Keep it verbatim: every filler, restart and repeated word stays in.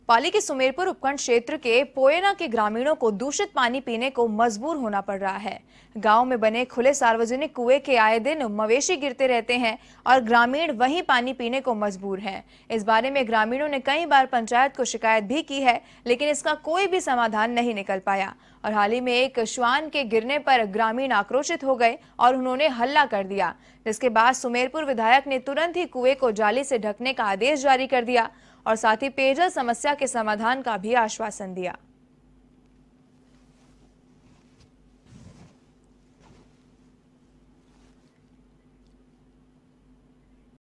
पाली के सुमेरपुर उपखंड क्षेत्र के पोयना के ग्रामीणों को दूषित पानी पीने को मजबूर होना पड़ रहा है। गांव में बने खुले सार्वजनिक कुएं के आए दिन मवेशी गिरते रहते हैं और ग्रामीण वहीं पानी पीने को मजबूर हैं। इस बारे में ग्रामीणों ने कई बार पंचायत को शिकायत भी की है, लेकिन इसका कोई भी समाधान नहीं निकल पाया और हाल ही में एक श्वान के गिरने पर ग्रामीण आक्रोशित हो गए और उन्होंने हल्ला कर दिया, जिसके बाद सुमेरपुर विधायक ने तुरंत ही कुएं को जाली से ढकने का आदेश जारी कर दिया और साथ ही पेयजल समस्या के समाधान का भी आश्वासन दिया।